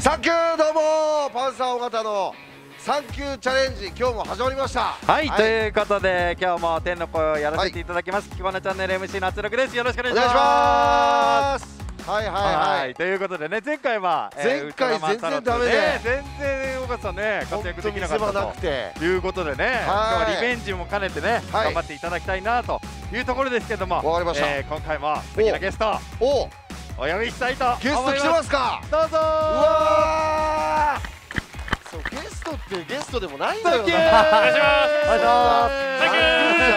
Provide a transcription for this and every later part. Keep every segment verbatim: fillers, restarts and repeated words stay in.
サンキュー、どうもパンサー尾形のサンキューチャレンジ、今日も始まりました。 はい、はい、ということで今日も天の声をやらせていただきます、はい、キコナチャンネル エムシー の圧力です。よろしくお願いします。 はいはいはい、はい、 ということでね、前回は前回全然ダメで、 ね、全然尾形さんね活躍できなかったということでね、はい、今日はリベンジも兼ねてね、はい、頑張っていただきたいなというところですけども、 わかりました、 えー、今回も素敵なゲストおお呼びしたいと思います。 ゲスト来てますか。 どうぞー。うわー、そうゲストってゲストでもないんだよな。 お願いします。お願いします。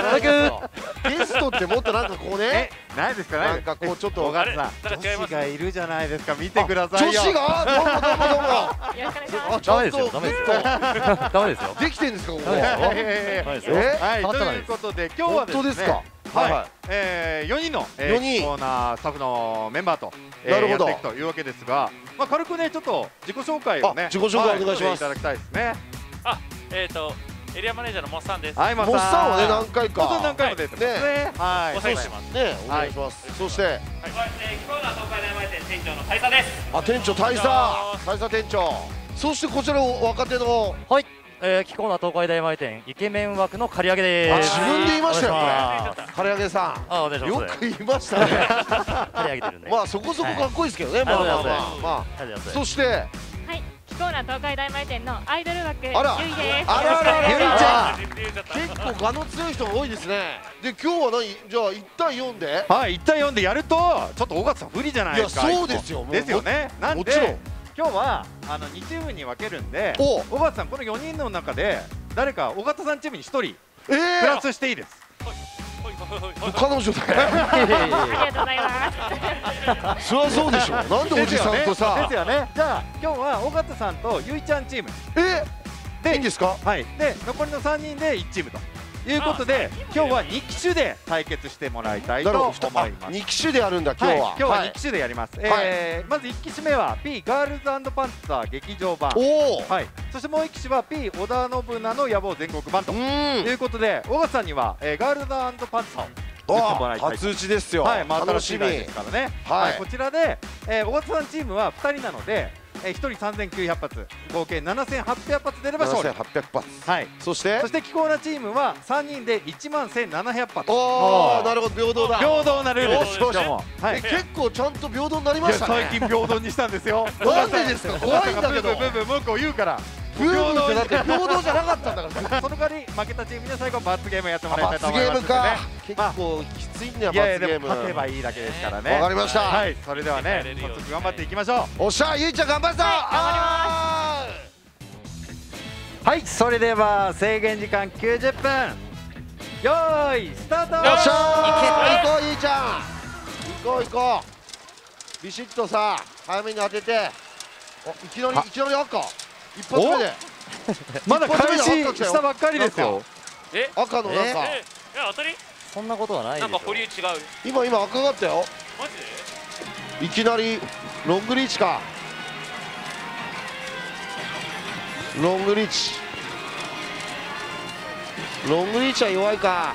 サンキュー。ゲストってもっとなんかこうね、 ないですか、 なんかこうちょっと尾形さん、女子がいるじゃないですか、見てくださいよ。 女子がどうもどうもどうも。 あ、ダメですよ、ダメですよ。ダメですよ。 できてんですかここ。 え、はい、ということで今日はですね、はい、えー、よにんのコーナースタッフのメンバーとやっていくというわけですが、まあ軽くねちょっと自己紹介をね、 自己紹介お願いします。 いただきたいですね。 あ、えっとエリアマネージャーのモッサンです。 はい、モッサンはね何回か。 モッサン何回も出てますね。はい、 お世話してます。 ね、お願いします。そして、はい、 キコーナー東海大前店店長の大佐です。 あ、店長大佐、大佐店長。そしてこちらの若手の、 はい、えー、キコーナー東海大前店イケメン枠の刈り上げです。 自分で言いましたよこれ。刈り上げさん。 あ、お願いします。 よく言いましたね。 刈り上げてるんで。 まあそこそこかっこいいですけどね。まあまあまあまあ。そして。 キコーナー東海大前店のアイドル枠ゆいです。 あらあら、ゆいちゃん。結構我の強い人が多いですね。で今日は何、じゃあいちたいよんで。 はい、いちたいよんでやるとちょっと尾形さん不利じゃないですか。 いやそうですよ。 ですよね。なんで今日はあのにチームに分けるんで、尾形さんこのよにんの中で誰か尾形さんチームにひとりプラスしていいです。 彼女だよ。 ありがとうございます。 そりゃそうでしょ。なんでおじさんとさ。 ですよね。じゃあ今日は尾形さんとゆいちゃんチームえでいいんですか。 はい。で残りのさんにんでいちチームということで、今日はに機種で対決してもらいたいと思います。 に機種でやるんだ今日は。 今日はに機種でやります。まずいち機種目は P ガールズ&パンツァー劇場版。はい。そしてもういち機種は P 織田信長の野望全国版ということで、尾形さんにはガールズ&パンツァーを打ってもらいたい。 初打ちですよ。 はい。新しい台ですからね。はい。こちらで尾形さんチームはふたりなので。ひとりさんぜんきゅうひゃく発、合計ななせんはっぴゃく発出れば勝利。 ななせんはっぴゃく発。 はい。 そしてそしてキコーナチームはさんにんでいちまんせんななひゃく発。 おお、なるほど、平等だ。 平等なルールです。 今日も。はい。結構ちゃんと平等になりましたね。 最近平等にしたんですよ。 なんでですか。怖いんだけど。 ブーブー文句を言うから。 ブーブーってだって平等じゃなかったんだから。 その代わり負けたチームには最後罰ゲームやってもらいたいと思います。 罰ゲームか。結構きついんだよ罰ゲーム。 勝てばいいだけですからね。 わかりました。 はい。それではね、早速頑張っていきましょう。 おっしゃ、ゆいちゃん頑張るぞ。 頑張ります。はい、それでは制限時間きゅうじゅっぷん。よーい、スタート。 よっしゃー。行こうゆいちゃん。行こう行こう。ビシッとさ、早めに当てて。お、いきなりいきなり赤。一発目で。 まだ開始したばっかりですよ。 え、 赤のなんか。 え、当たり？ そんなことはない。 なんか保留違う。 今今赤かったよ。 マジで？ いきなりロングリーチか。ロングリーチ。ロングリーチは弱いか。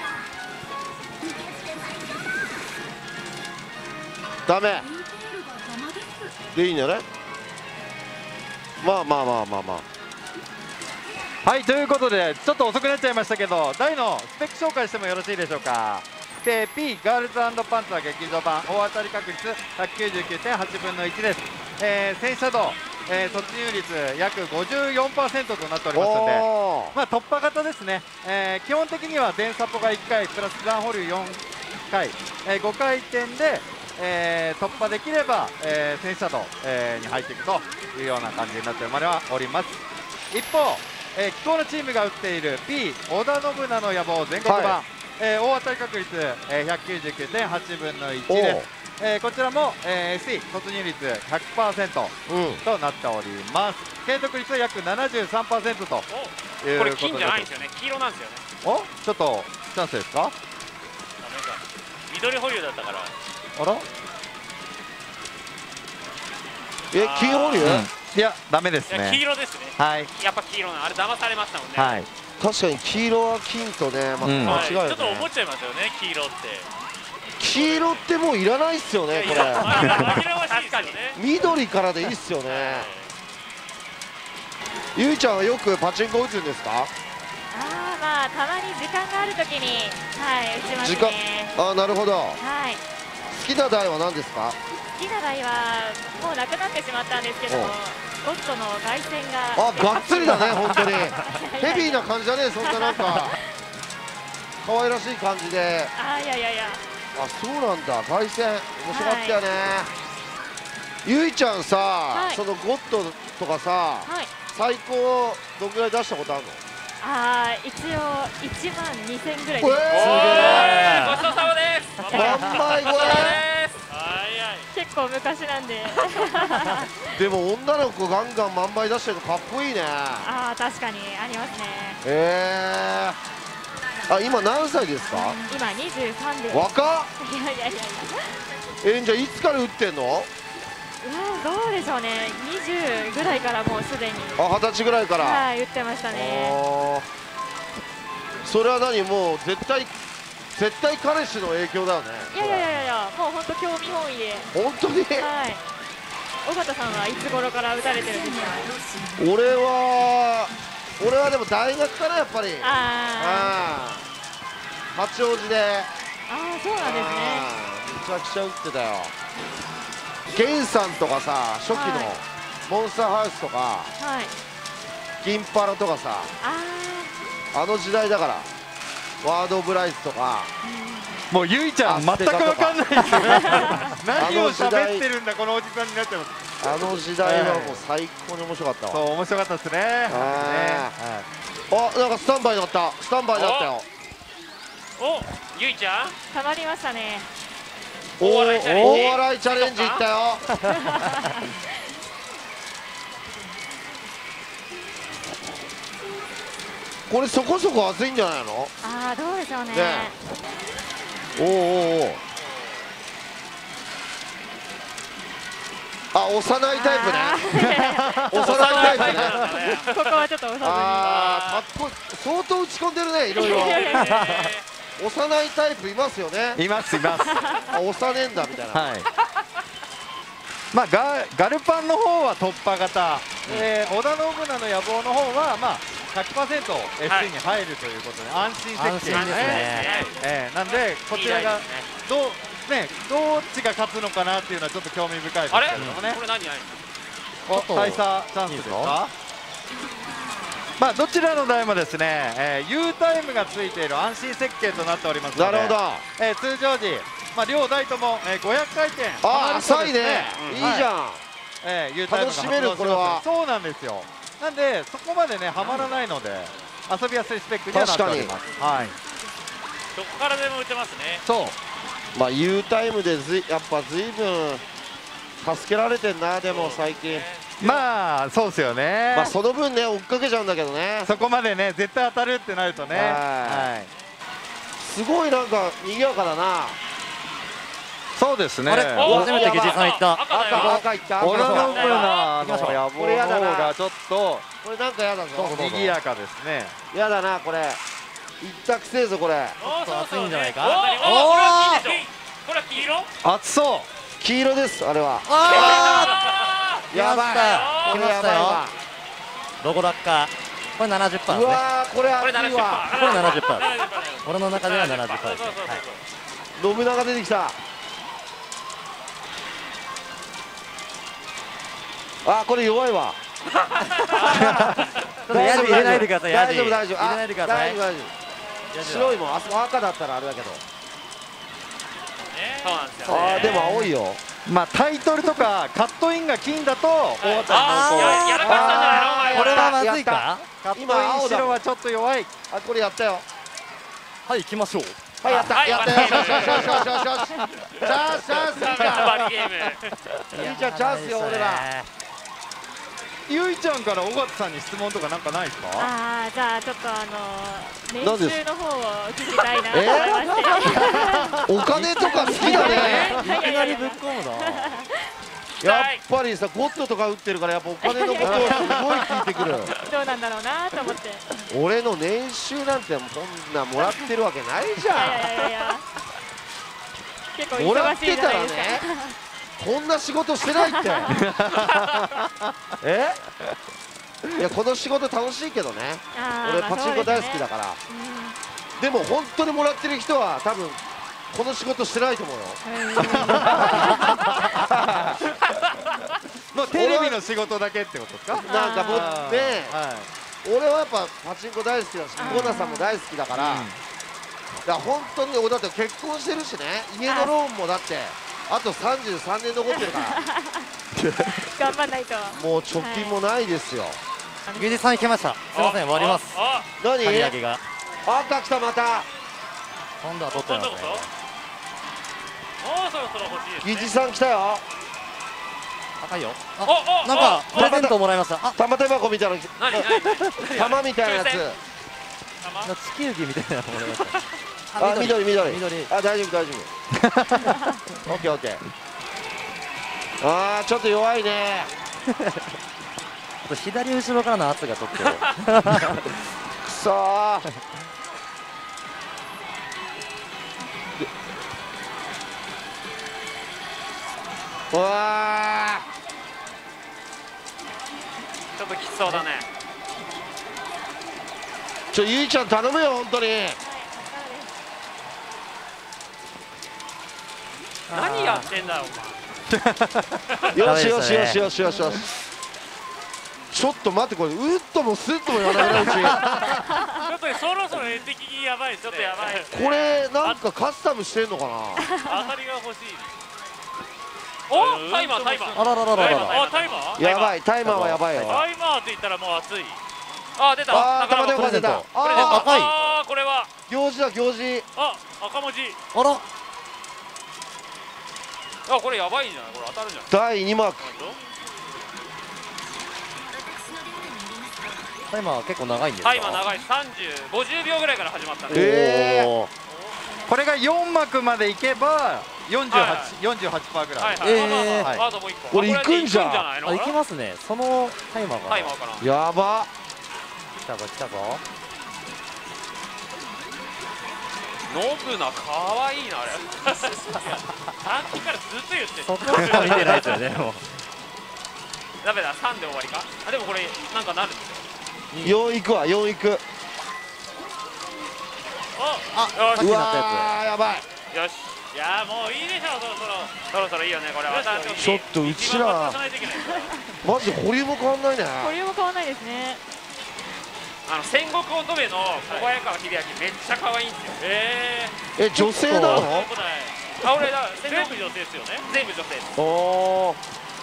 ダメ。でいいんじゃない？まあまあまあまあまあ。 はい、ということでちょっと遅くなっちゃいましたけど、台のスペック紹介してもよろしいでしょうか。で P ガールズ&パンツァー劇場版大当たり確率 ひゃくきゅうじゅうきゅうてんはちぶんのいちです。えー、戦車道、えー、突入率約 ごじゅうよんパーセント となっておりますので、まあ突破型ですね。えー、基本的には電サポがいっかいプラス残保留よんかい、えー、ごかい転でえー、突破できれば、えー、戦車道、えー、に入っていくというような感じになっております。一方、えー、キコーナチームが打っている P 織田信長の野望全国版、はい、えー、大当たり確率、えー、ひゃくきゅうじゅうきゅうてんはちぶんのいちです。えー、こちらも、えー、エスイー 突入率 ひゃくパーセント となっております。継続率は約 ななじゅうさんパーセント ということで、 これ金じゃないんですよね。黄色なんですよね。 お、ちょっとチャンスですか。 緑保留だったから。 あら、 え、金保留？ いや、ダメですね。 黄色ですね。 はい。 やっぱ黄色な、あれ騙されましたもんね。 はい。 確かに黄色は金とね、まあ間違いない。 ちょっと思っちゃいますよね、黄色って。 黄色ってもういらないっすよねこれ。 紛らわしいですよね。 緑からでいいっすよね。ゆいちゃんはよくパチンコ打つんですか？ ああ、まあたまに時間があるときに、はい、打ちます時間ね。 あーなるほど。 はい。 好きな台は何ですか？ 好きな台はもうなくなってしまったんですけども、 おゴッドの凱旋が。 あがっつりだね本当に。ヘビーな感じだねそんななんか可愛らしい感じで。 あーいやいやいや。 あそうなんだ凱旋面白かったよね。ゆいちゃんさ、 はいそのゴッドとかさはい。 最高どんぐらい出したことあるの？ ああ、一応一万二千ぐらいえです。 ーごちそうさまです。 万枚超です。はいはい。 結構昔なんで。 えでも女の子ガンガン万枚出してるのかっこいいね。 ああ、確かにありますね。 えー、あ今何歳ですか？ 今二十三です。 若っ。 いやいやいやいや。 えー、じゃあいつから打ってんの？ うわー、どうでしょうね。二十ぐらいからもうすでに。 あ二十歳ぐらいから。 はい、打ってましたね。 あーそれは何もう絶対絶対彼氏の影響だよね。 いやいやいやいや、もう本当興味本位で。 本当にはい。尾形さんはいつ頃から打たれてるんですか？ 俺は俺はでも大学かなやっぱり。 ああ八王子で。 あ、ああ、そうなんですね。 あーめちゃくちゃ打ってたよ。ゲンさんとかさ初期のはいモンスターハウスとかはい。 銀パラとかさああの時代だからワードオブライスとかもうゆいちゃん全く分かんないですよ何を喋ってるんだこのおじさんになってます。 あの時代はもう最高に面白かったわ。 そう面白かったですね。 ああなんかスタンバイになったスタンバイになったよ。 お、ゆいちゃん。 あ、たまりましたね。 おー大笑いチャレンジ大笑いチャレンジいったよ。これそこそこ熱いんじゃないの？ ああ、どうでしょうね。 ねおーおーおーあ幼いタイプね。幼いタイプね。 ここはちょっと押さあーかっこいい相当打ち込んでるねいろいろ。 ずに。いやいやいや。 幼いタイプいますよね。 いますいます。 あ幼ねんだみたいな。 はい。まあガガルパンの方は突破型、えー織田信長の野望の方はまあ ひゃくパーセント エスシー に入るということで安心設計安心ですねえーなんでこちらがどうねどっちが勝つのかなっていうのはちょっと興味深いですあれ？ けれどもねこ。れ何何？ お大差チャンスですか？まあどちらの台もですね、えー、U タイムがついている安心設計となっておりますので、 なるほど。 えー通常時、まあ、両台とも、えー、ごひゃくかいてんあ浅いね。いいじん、 ゃん。 えー、U タイムが楽しめる発動しますこれはそうなんですよ。なんでそこまでねはまらないので遊びやすいスペックにはなっております。はい。 どこからでも打てますね。 そうまあ U タイムでずいやっぱずいぶん助けられてんなでも最近。 まあそうですよね。 まあその分ね追っかけちゃうんだけどね。 そこまでね絶対当たるってなるとね。 はいはい。 すごいなんか賑やかだな。 そうですね。 あれお初めてゲジさん行った。 赤だよ。 赤赤いった。 織田信赤長の野望これやのだな方がちょっとこれなんかやだぞ。 賑やかですね。 やだなこれ。一択せえぞこれ。 おーちょっと熱いんじゃないかおーおーこれは黄でしょ。これは黄色？ 熱そう。 黄色ですあれは。 あーやばい。これやばいわ。 ロゴ落下。これななじゅっパーセントですね。 うわーこれこれ熱いわ。 これななじゅっパーセントななじゅっパーセント俺の中ではななじゅっパーセントそうそうそうはいそう信長出てきた。あこれ弱いわ。 ちょっとヤジ入れないでください。ヤジ大丈夫大丈夫。 入れないでください大丈夫。大丈夫。白いもんあそこ赤だったらあれだけど。 そうなんですよね。 あーでも青いよ。 まあタイトルとかカットインが金だと大当たりのこあーややらかしたんじゃないのお前これはまやったずいか。 うカットイン白はちょっと弱い。 あこれやったよ。 はい行きましょう。 はいやったはいやったよ。よしよしよしよしよしよし。チャンスチャンスいいか。 バリゲーム。 いいじゃんチャンスよ俺ら。 ゆいちゃんから尾形さんに質問とかなんかないですか？ ああ、じゃあちょっとあの何です年収の方を聞きたいなと思いまして。 お金とか好きだね。 いきなりぶっ込むな。 やっぱりさゴッドとか打ってるからやっぱお金のことをすごい聞いてくる。 どうなんだろうなと思って。い俺の年収なんてこんなもらってるわけないじやいゃやいやいや。 結構もらっ忙しいてたらじゃないですか。 ねこんな仕事してないってえいやこの仕事楽しいけどね俺あーまあパチンコ大好きだそうからですねでも本当にもらってる人は多分この仕事してないと思うようんもうテレビの仕事だけってことですか？ なんかもうねは俺はやっぱパチンコ大好きだしあーコーナさんも大好きだから、 い。 だから本当に俺だって結婚してるしね家のローンもだってあとさんじゅうさんねん残ってるから頑張んないと。 もう貯金もないですよ、 ゆうじさん行けました。すみません、終わります。 あ何刈り上げが。 赤来たまた今度は取ってますね。 もうそろそろ欲しいですね。 ギジさん来たよ高いよ。 おあ、 おなんかおプレゼントもらいました。あ、 玉手箱みたいな何何玉みたいなやつ玉地球儀みたいなのもらいました。 あ緑緑緑。 あ大丈夫大丈夫オッケーオッケーあーちょっと弱いねあと左後ろからの圧がちょっと。 くそーうわちょっときつそうだね。 ーちょゆいちゃん頼むよ本当に何やってんだよよしよしよしよしよしよしちょっと待ってこれウッドもスッとも言わないなうちお前。ちょっとそろそろ絵的にやばい。ちょっとやばい。 これなんかカスタムしてんのかな当たりが欲しい。おタイマータイマー。 あらららららら。 あタイマー。 やばいタイマーはやばいよタイマーって言ったらもう熱い。あ出た。 あー玉手宝箱箱出たこれ出た。 あ赤いあーこれは行事だ行事あ赤文字。 あら。 あこれやばいんじゃない？これ当たるんじゃない？ だいにマークタイマー結構長いんですか。 タイマー長い。さんじゅう、ごじゅうびょうぐらいから始まったね。 えーおーこれがよん幕までいけばよんじゅうはち、よんじゅうはちパーセントぐらい。 はいはい。 えーあまあまああともう一個。 これ行くんじゃんあこれで行くんじゃないの？ あ、行きますね。そのタイマーが。 タイマーかな。 やば来たぞ来たぞ。 ノブナ可愛いなあれ。さっきからずっと言ってる。 そこしか見てないですよね。もう。 ダメだ、さんで終わりか。あでもこれなんかなるんですよ。 よんいくわよんいくあよしうさっきなったやわーやばいよし。いやーもういいでしょそろそろ。そろそろいいよねこれ。私ちょっとうちら一番渡さないといけない。 マジで保留も変わんないねボリューム変わらないですね。 あの戦国乙女の小早川秀明めっちゃ可愛いんですよ。えええ女性なのー。あ俺だ全部女性ですよね。全部女性です。 おー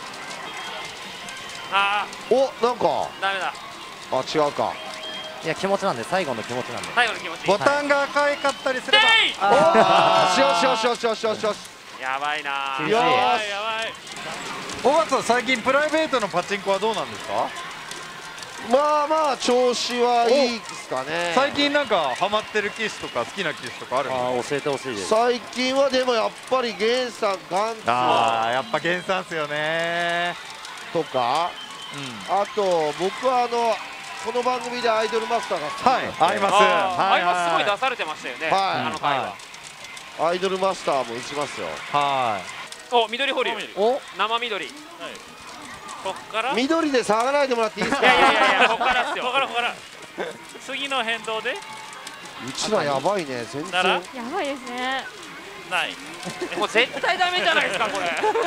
あおなんかあダメだ。 あ違うかいや気持ちなんで、最後の気持ちなんで。 最後の気持ち。 ボタンが赤いかったりすれば。 でいあーよしよしよしよしよしよしやばいなー。 厳しいやばいやばい。 尾形さん最近プライベートのパチンコはどうなんですか？ まあまあ調子はいいですかね最近なんかハマってる機種とか好きな機種とかあるんですか？ あー、教えてほしいです。 最近はでもやっぱり源さんガンツああやっぱ原産っすよね。 とかあと僕はあのこの番組でアイドルマスターが好きはいなんですよあります。 あーはいあれはすごい出はされてましたよね。 はいあの回は。 アイドルマスターも打ちますよはお緑保留。 お、 生緑。こっから。い緑で騒がないでもらっていいですかやいやいやいやこっからっすよ。こっからこっから。次の変動でうちらやばいね全然ならやばいですね。 ない。もう絶対ダメじゃないですかこれ。ダメか。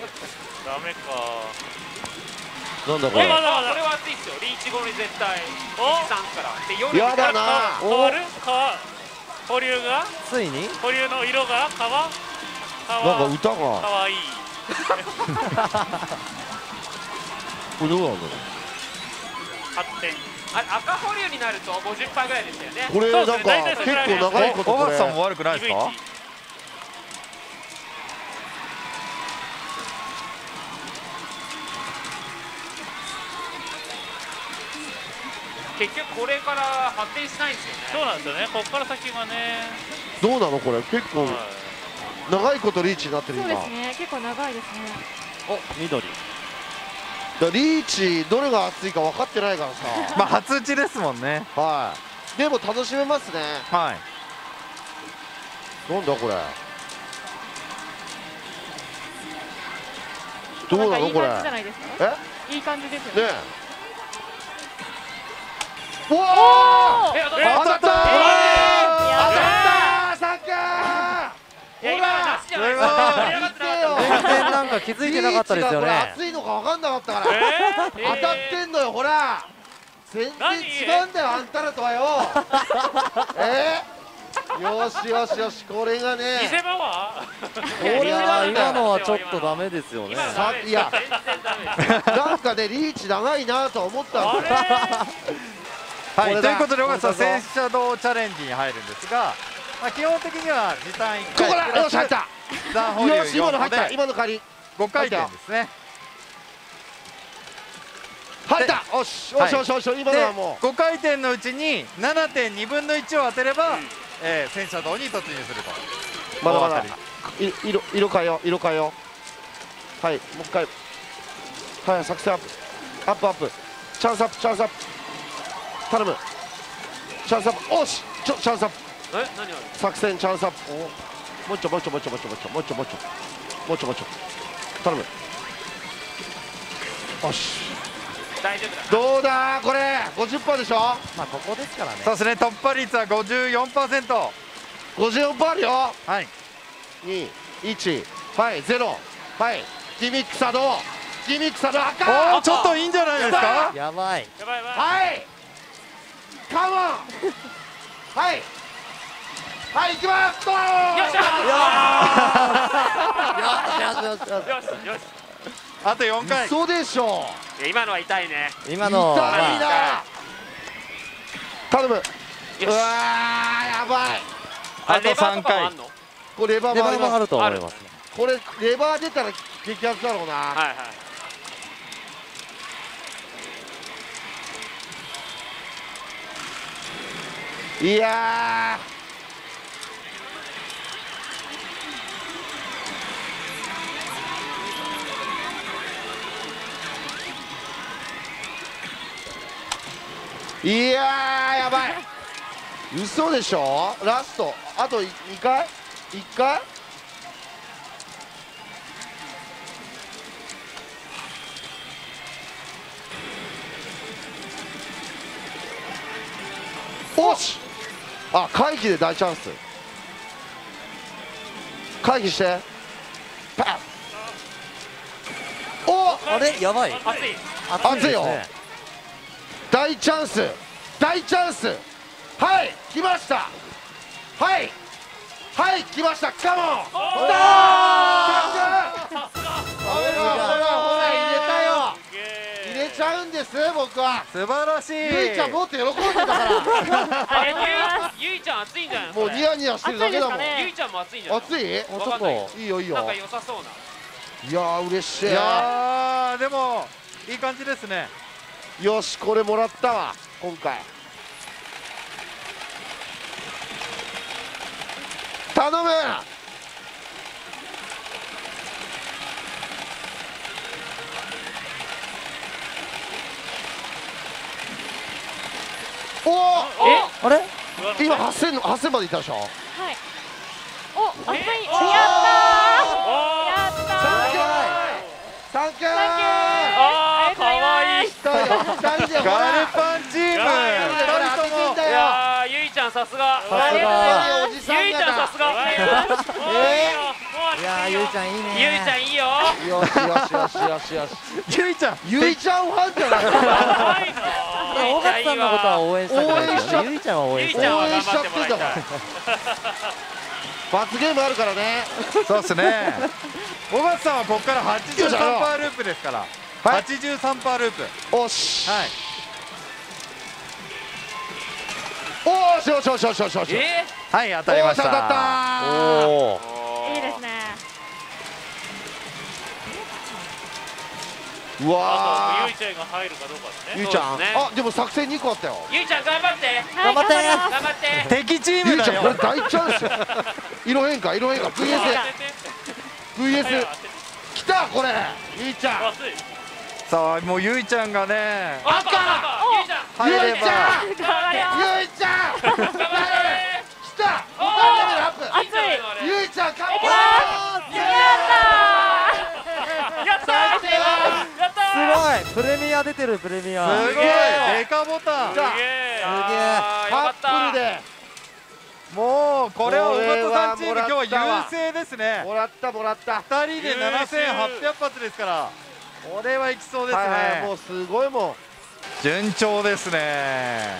なんだこれこれはこれは熱いっすよ。リーチ後に絶対。おさんから。で夜やだな変わる変わ保留がついに保留の色が変わ変なんかわ歌がかわいい。 これどうなの発展。あれ赤保留になると ごじゅっパーセント ぐらいでしたよね。 これなんかそうですね大体それぐらい結構長いこと尾これ形さんも悪くないですか？ 結局これから発展しないんですよね。そうなんですよね。ここから先がね。 どうなのこれ結構長いことリーチになってるそう今ですね。結構長いですね。 お、緑。 だリーチどれが熱いか分かってないからさまあ初打ちですもんね。 はいでも楽しめますねはい。 なんだこれどうなのこれんかいい感じじゃないですか。 えいい感じですよねね。 え。おおえ当たっ当たったーえーや当たったったーサッカいや今のなしじゃないですほらか。盛り上がってなかった全然なんか気づいてなかったですよリーチがこれね。 熱いのか分かんなかったから、 えー当たってんのよほら全然違うんだよあんたらとはよえー、よしよしよしこれがね見せ場はこれいやなんだよー今のはちょっとダメですよね。 今のさいや全然ダメですなんかねリーチ長いなとは思ったんですよはい、 これだということで、小笠さん、 これだ戦車道チャレンジに入るんですが、まあ、基本的には時短いっこかい、 こだよし入った残保留よし今の入よんこったで今の借りごかい転ですね。 入ったおしおしおしおし今のではもごかい転のうちに ななてんにぶんのいちを当てれば、 うんえー戦車道に突入すると。 うまだまだ大当たりい色色変えよう色変えようはいもう一回はい作戦アップアップアップチャンスアップチャンスアップ頼むチャンスアップおしちょチャンスアップえ何あれ作戦チャンスアップおもうちょもうちょもうちょもうちょもうちょもうちょもうちょもうちょもうちょ頼むおし大丈夫だどうだこれ ごじゅっパーセント でしょまあここですからね。 そうですね、突破率は ごじゅうよんパーセント。 ごじゅうよんパーセント あるよはい、 にいちはいゼロはいギミック作動ギミック作動お赤ー、ちょっといいんじゃないですか。 やばい。 やばいやばいはいカモンはいはい行きますどうよっしゃよしよしよしよし。 よしよしあとよんかい。 嘘でしょいや今のは痛いね今の痛いまあな頼むうわよしーやばいあとレバーさんかいとかもあん。のこれレバーレもありますバーもあると思います。 これレバー出たら激アツだろうなはいはいいやーいやーやばい嘘でしょラストあとにかいいっかいおしあ回避で大チャンス回避してパッおあれやばい。 熱い熱いよですね大チャンス大チャンスはい来ましたはいはい来ましたカモンきたーほらほらほら入れたよすげー入れちゃうんです僕は素晴らしい。 ゆいちゃんもっと喜んでたからあれゆいゆいちゃん熱いんじゃないもうニヤニヤしてるだけだもん暑いですかねゆいちゃんも熱いんじゃない熱いもうちょっわかんないといいよいいよなんか良さそうないやー嬉しいいやー、でもいい感じですね。 よしこれもらったわ今回頼むおおあれ今はっせんはっせんまでいったでしょはい。お、熱い。やえったー。やったー。 サンキューサンキューあーかわいい来たよ二人でほガルらパンチーム。 いやいやいや二人で当ててんだいよやーゆいちゃんさすがさすがありがとうございますおじさんゆいちゃんさすがえいやーゆいちゃんいいね。 ゆいちゃんいいよよしよしよしよしよしゆいちゃん。 ゆいちゃんファンじゃないかわいいな大勝さんのことは応援したくないですよね。ゆいちゃんは応援したい。 ゆいちゃんは応援しちゃってんだから罰ゲームあるからねそうですね。小松さんはここからはちじゅうさんパーループですから。 はいはちじゅうさんパーループ。 おしはい。 おーしよしよしよしよしよしえはい、当たりました。 おー当たったーおお。 ーいいですね。 うわーあとゆいちゃんが入るかどうかですね。 ゆいちゃんそうですねあでも作戦にこあったよゆいちゃん頑張ってはい、 頑張って頑張ります。 頑張って敵チームだゆいちゃんこれよ。 大チャンスよ色変化色変化 ブイエス当ててブイエスはい当てて来たこれゆいちゃん熱い。 さあ、もうゆいちゃんがね。 赤赤ゆいちゃんゆ入れば。 いちゃん頑張ります。 ゆいちゃん頑張って来たおーごかいレベルアップ熱い。 ゆいちゃんカモンやったー。 やったーナイスやったーすごいプレミア出てるプレミアすごいデカボタンすげえあーよかったカップルでもうこれは尾形さんチーム今これは日は優勢ですねもらったもらったふたりでななせんはっぴゃく発ですからこれはいきそうですね、 はいはい、もうすごいもん順調ですね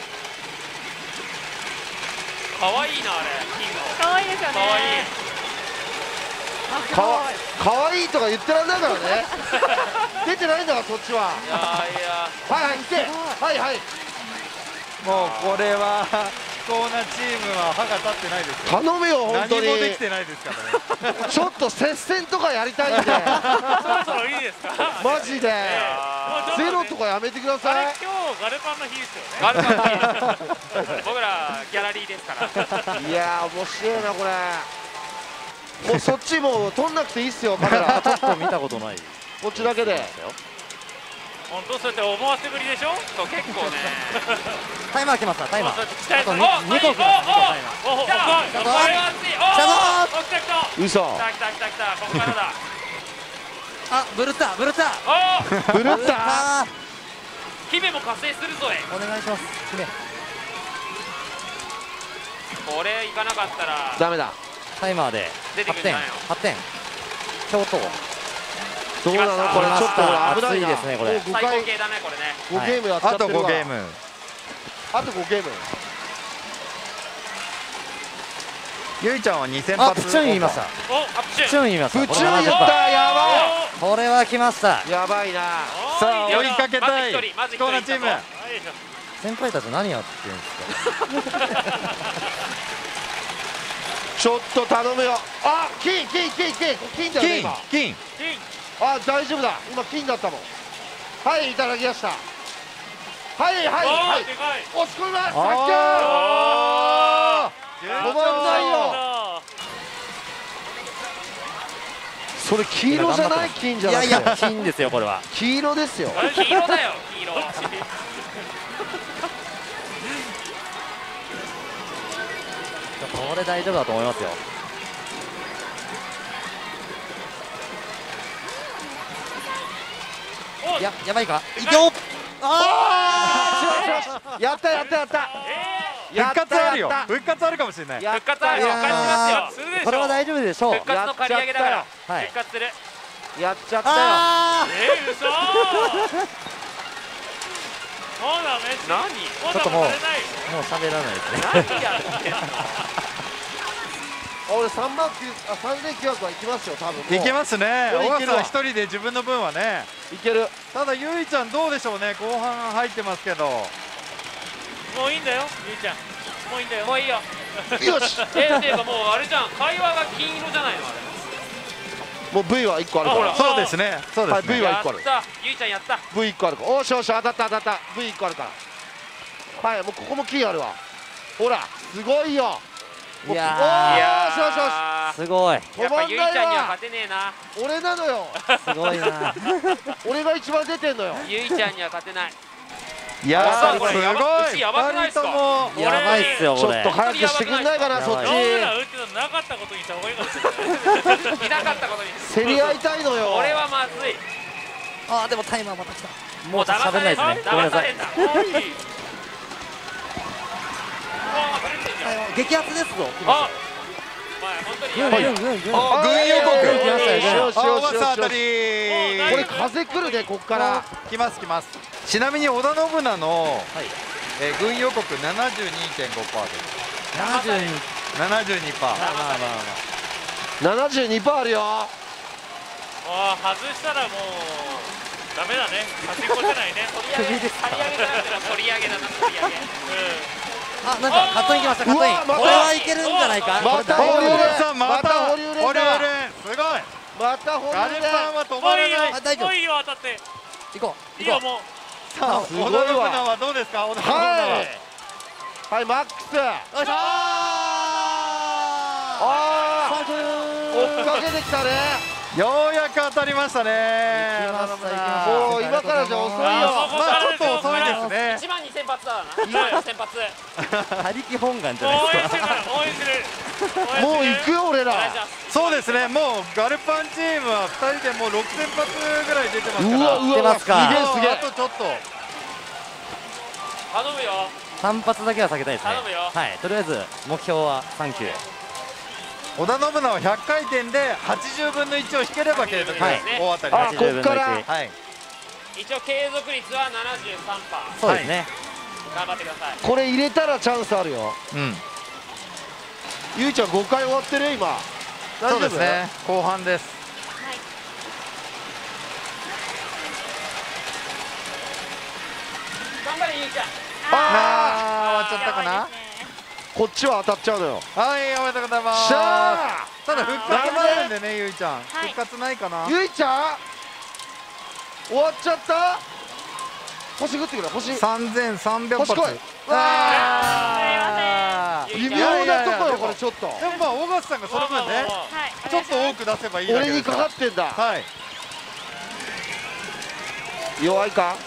かわいいなあれ金の可愛いですよね。 かわいいあ、すかごい。 わかわいいとか言ってらんないからね出てないんだからそっちはいやーいやはいはいいてはいはいもうこれは不幸なチームは歯が立ってないですよ頼むよ本何当にもできてないですからねちょっと接戦とかやりたいんでそろそろいいですかマジであーゼロとかやめてくだあさいれ今日ガルパンの日ですよね。 ガルパンの日です僕らギャラリーですからいやー面白いなこれもうそっちもう撮んなくていいっすよカメラちょっと見たことないこっちだけで本当そうやって思わせぶりでしょ。 そう結構ねタイマー来ましたタイマーそうやって期待する。 あとにおにこ来ましたおおおおお来たおこれは熱いお来たぞお来た来た嘘来た来た来た来たここからだあブルッタブルッタおブルッタあ姫も加勢するぞえお願いします姫これいかなかったらダメだタイマーではってん出てくるんじゃないのはってん京都どうなのこれちょっと俺危ないな熱いですねこれもうごかい最高系だねこれねごゲームやっちゃあとってるわごゲームあとごゲームゆいちゃんはにせんあ発プチュン言いましたおアップシュプチュン言いましたプチュンこれは言ったやばこれは来ましたいやばいなさあ追いかけたいまず一人まず一人不幸なチームはいよいしょ。 先輩たち何やってるんですかちょっと頼むよあ金金金金金だよね金今金あ大丈夫だ今金だったもんはいいただきましたはいはいはいおーでかい。 押し込みますサンあキュー止まんないよそれ黄色じゃない金じゃいなくてやいや金ですよこれは黄色ですよ黄色だよ黄色これ大丈夫だと思いますよおいややばいかいくよああやったやったやったや復活あるよやった復活あるかもしれないや復活あるよ復活しますよするでしょ。 これは大丈夫でしょう復活の借り上げだからはい復活するやっちゃったよあえー、嘘。そうだね。 何まだちょっともうされない。 ーもう喋らないですね何やってんのあ俺さんまんきゅうあさんぜんきゅうひゃくはいきますよ多分もういけますねこれいけるわ小笠さん一人で自分の分はねいけるただゆいちゃんどうでしょうね後半入ってますけどもういいんだよ、ゆいちゃん。もういいんだよ。 もういいよよしえっていうかもうあれじゃん会話が金色じゃないのあれもう V はいっこあるからあほらそうですねそうですはい V ねはいっこあるやったゆいちゃんやった V いっこあるからおしおし当たった当たった V いっこあるからはいもうここも金あるわほらすごいよいやあーいやよしよしよーーすごいやっぱゆいちゃんには勝てねえな俺なのよすごいな俺が一番出てんのよゆいちゃんには勝てないいやあーすごいこれやばうちやばくないっすかふたりともやばいっすよこれちょっと早くしてくんないかなやばいそっちローラ打ってのなかったことにした方がいいかもしれない。 いなかったことに競り合いたいのよ俺はまずいあーでもタイマーまた来たもう騙さ喋んないれたですねごめんなさい騙されたはい。 激アツですぞあお前本当にやべえよぐんぐんぐんあ軍予告よ来ましたよしよしよしよしあ小笠あたりこれ風来るねこっから来ます来ますちなみに織田信長の、 はいえー軍予告 ななじゅうにてんごパーセンななじゅうにト ななじゅうにパーセントまあまあまあまあななじゅうにパーセントあるよああ、外したらもうダメだね。端っこじゃないね。 取り上げ取り上げだな取り上げだな取り上げあなんかカットイン来ましたカットインうわまたこれはいけるんじゃないかまたこれ大丈夫保留小笠さんまたまた保留連だ保留連すごいまた保ガ留でルパンは止もういいよまらないあ大丈夫もういいよ当たって。 行こう行こいいよもう。 さあすごいわ織田信長はどうですか織田信長ははいはいマックスうよいしょーあサンキューー追っかけてきたねようやく当たりましたね行きました行きましたもう今からじゃ遅いよまあちょっと遅いですねいちまんにせん発発だな。いよいよ先発。 他力本願じゃない応援ですか。 してる応援してる。 もう行くよ俺お願いら。 します。 そうですね、もうガルパンチームはふたりでもうろくせん発ぐらい出てますから、 うわうわ出ますかすげえすげえ。 あとちょっと、 頼むよ。 単発だけは避けたいですね。 頼むよはい、とりあえず目標はさん球。 織田信長はひゃっかいてんではちじゅうぶんのいちを引ければ継続です、 はい大当たりあです。 こっからはい、 一応継続率はななじゅうさんパーセント。 そうですね。 頑張ってください。 これ入れたらチャンスあるよ。 うん、 ゆいちゃんごかい終わってる今。大そう丈夫ですね、後半です。 はい頑張れゆうちゃん。 あー終わっちゃったかな。 やばいですねこっちは当たっちゃうのよ。 はい、おめでとうございます。 しゃただ復活もあるんでね、ゆいちゃん、 はい復活ないかな。 ーゆいちゃん終わっちゃった。星食ってくれ星。 さんぜんさんびゃく発。 星来い。 あーすいません微妙なとこよいやいやいやこれちょっと。 でもまあ小笠さんがその分ね、 はいちょっと多く出せばいいだけ俺にかですか。 からってんだ。 はい、 弱いか。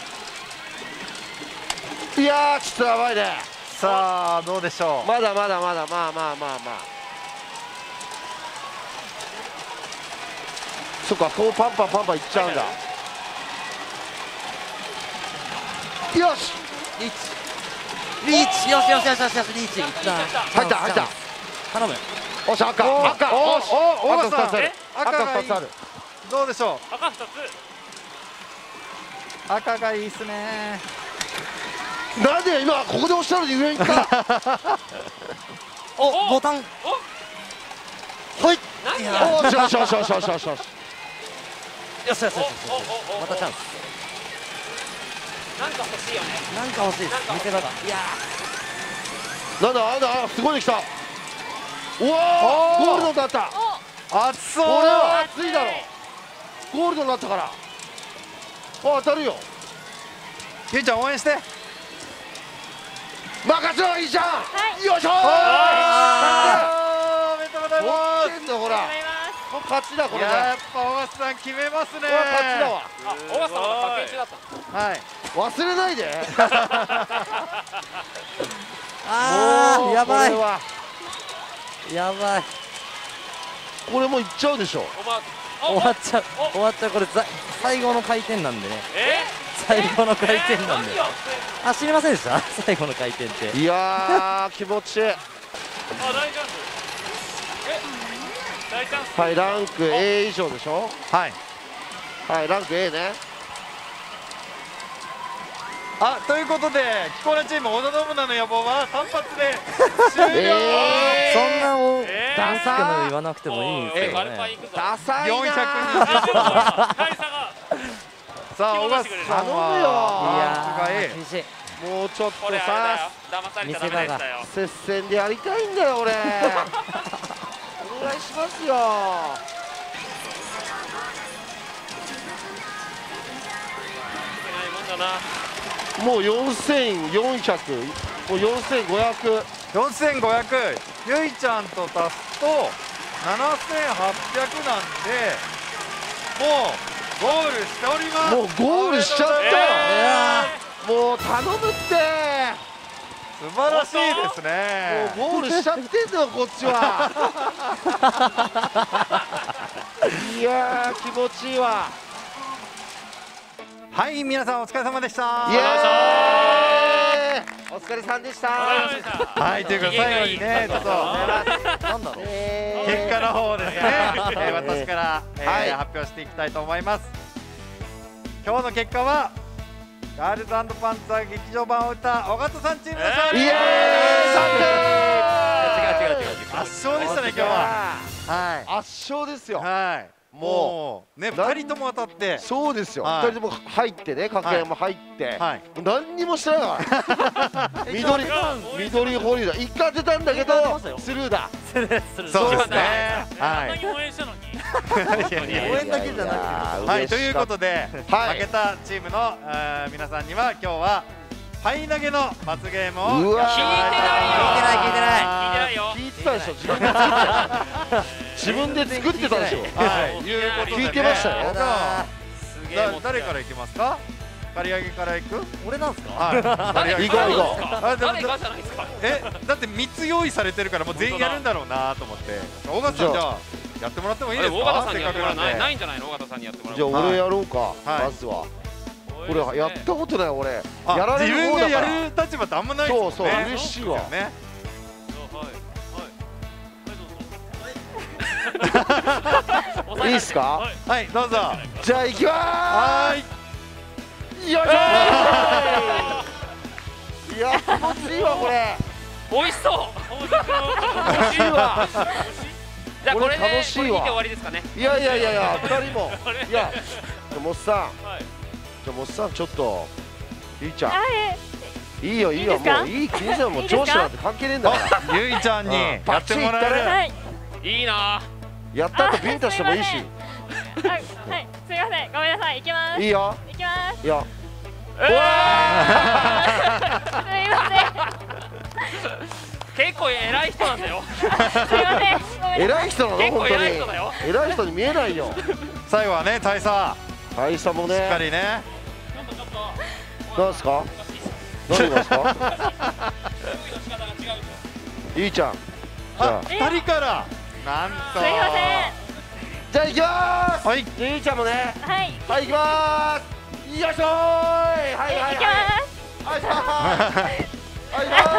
いやーちょっとやばいね。 さあどうでしょう。 まだまだまだまあまあまあまあ。そっかこうパンパンパンパンいっちゃうんだ。よしリーチ。リーチ、よしよしよしよしよし、リーチ。一旦入った入った。 頼む。 おし赤お赤おおしお小笠さん赤ふたつある。赤赤がいいふたつある。 どうでしょ赤ふたつ。 う。赤がいいっすね。 なんで今ここで押したのに上に行ったお、ボタン。 ほい何や。 おーしよしよしよしよしよしよし。 よしよしよしよし。 おおおおまたチャンス。 なんか欲しいよね。 なんか欲しいです。見せ場が。いやなんだなんだすごいできた。うわーゴールドだった。 熱そう。 これは熱いだろ。ゴールドになったから。あ当たるよ。 ゆいちゃん応援して。 任せろいいじゃん。 はいよいしょー。 あーおめでとうござい持まってんだほら。 ありがとうございますもう勝ちだこす。 れね。 やっぱ小笠さん決めますね。 これは勝ちだわ。 あ、小笠さんまだ確認中だったの。 はい。 忘れないで。 あー、やばいこれ。はやばい。 これもういっちゃうでしょ。 おま、 終わっちゃう。終わっちゃう。これざ最後の回転なんでね。 え最後の回転なんで何。やってんの。 あ、知りませんでした。最後の回転って。 いやー気持ちいい。 あ大チャンス。え大チャンス。 はいランク エー 以上でしょ。 はい。 はいランク エー ね。 あ、ということで、キコラチーム、織田信長の野望は単発で終了。 えそんなをえーダンスクの言わなくてもいいんですけどガルパンね。 行くぞ。 ダサいなー。 よんひゃくにじゅうあちょっと大差が。 さあ、小笠さん頼むよは、 いやー、 い厳しい。 もうちょっことれあれださよ。騙されちゃダメでしたよ。 接戦でやりたいんだよ俺。お願いしますよ。 いけないもんだな。 もうよんせんよんひゃくもうよんせんごひゃく。 よんせんごひゃく、ゆいちゃんと足すとななせんはっぴゃくなんで、もうゴールしております。 もうゴールしちゃったよ。 えもう頼むって。 素晴らしいですね。 もうゴールしちゃってんだよこっちは。いやー気持ちいいわ。 はい、皆さんお疲れ様でした。 イエーイお疲れさんでした。 ーわかりました。 はい、ということで最後にね、ちょっとなんだろう。 えー結果の方をですね、えー私から、えーはい発表していきたいと思います。今日の結果はガールズ&パンツァー劇場版を打った尾形さんチームの勝利。 イエーイさん違う違う違う違う。 圧勝でしたね、今日は。は圧勝ですい。 よ。 はい。もうね、二人とも当たって。 そうですよ。 はい二人とも入ってね、掛け山入って、 はい。 何にもしてないから。緑緑ホリーだ。一回当てたんだけ一回当てましたよどスルーだ。 するする。 そうですね。はい。 あんなに応援したのに。 いやいやいや応援だけじゃなくて。 はい、ということで、 はい負けたチームの、えー皆さんには今日はパイ投げの罰ゲームをうわーやってもら聞いてない聞いてない聞いてないよ。 聞いてたでしょ。自分で作って自分で作ってたでしょ。 はい、いうことで、ね、 聞いてましたよじゃあすげえだもう誰からいきますか？ 刈り上げからいく？ 俺なんすか？ はい。 行こう行こあでも誰がじゃないですか。 えだってみっつ用意されてるからもう全員やるんだろうなと思って尾形さんじゃあやってもらってもいいですか？ 尾形さんにやってもらうせっかくなんでないないんじゃないの？尾形さんにやってもらう。 じゃあ俺やろうか、 はいまずは。俺やったことない俺。 あやられ自る方だから。 分がやる立場ってあんまないですもんね。 そうそう嬉しいわそうですよね。 いいっすか？ はいどうぞ。 じゃあ行きまはーい。 ーす。よいしょー。いや気持ちいいわこれ。 美味しそう。 楽しいわ。 じゃあこれでこれ楽しいわこれにて終わりですかね。 いやいやいやいや二人もあれいやモスさんはいじゃあモスさんちょっとゆいちゃんあえいいよいいよいいですかもういい気にしないもういいですか上司なんて関係ねえんだからあゆいちゃんにうんやってもらえる。 はいいいな。 やった後ビンタしてもいいしあはいすみませんごめんなさい行きますいいよ行きますいやすみま結構偉い人なんだよ。 せんすみませんごめんなさい偉い人なの結構本当に偉い人だよ。 偉い人に見えないよ最後はね大佐大佐もしっかねりね。 なんすか何がですかゆいちゃんじゃああ二人からなんと。 すみませんじゃあ行きまーすはい。 ゆいちゃんもねはいはい行きまーすよいしょーいはいはいはい行きますはいはいはいはい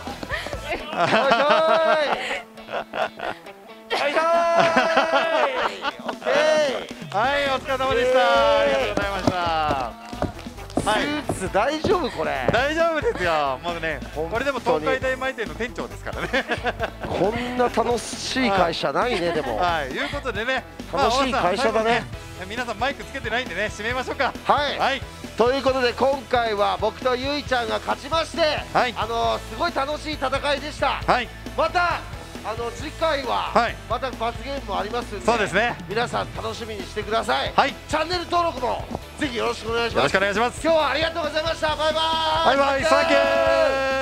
はいはいオッケーはいお疲れ様でした。ありがとうございました。はい。 スーツ大丈夫これ大丈夫ですよ。もうね本当にこれでも東海大前店の店長ですからね。 こんな楽しい会社ないねでもはい。いうことでね。 楽しい会社だねまあ大野さん最後ね皆さんマイクつけてないんでね締めましょうか。 はいはい。 ということで今回は僕とゆいちゃんが勝ちましてはいあのすごい楽しい戦いでしたはい。 またあの次回ははいまた罰ゲームもありますんでそうですね。 皆さん楽しみにしてくださいはい。 チャンネル登録もぜひよろしくお願いしよろしますくお願いします。 今日はありがとうございましたバイバーイバイバイ。サンキュー。